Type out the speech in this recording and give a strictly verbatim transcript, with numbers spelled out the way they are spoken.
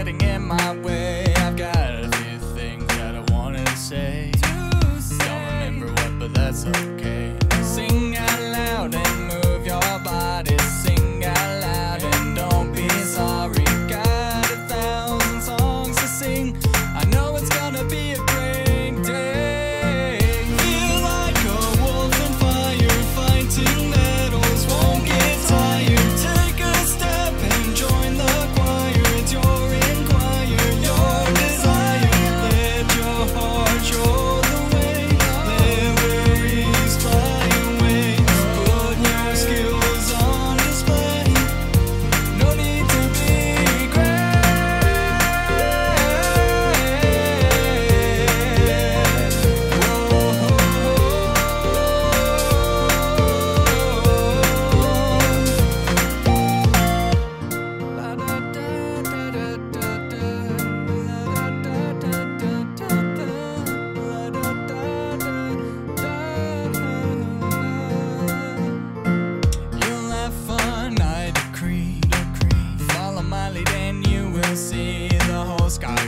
getting in my way. I've got a few things that I wanted to say. Don't remember what, but that's okay. Sing out loud and move your body. Sing out loud and don't be sorry. Got a thousand songs to sing. I know it's gonna be a great day. Feel like a wolf in fire, fighting battles, won't get tired. Take a step and join the choir. It's your enquire, your desire. Let your heart show the way. Let worries fly away. Put your skills on display. No need to be great. You'll have fun, I decree. Follow my lead and you will see the whole sky